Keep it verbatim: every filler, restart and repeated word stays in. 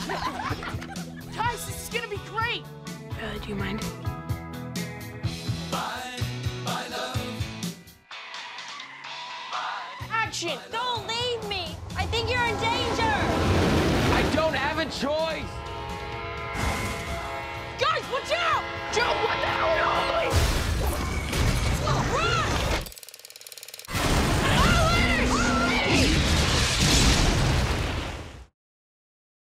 Guys, this is gonna be great. Uh, do you mind? Bye, bye, love. Bye. Action! Don't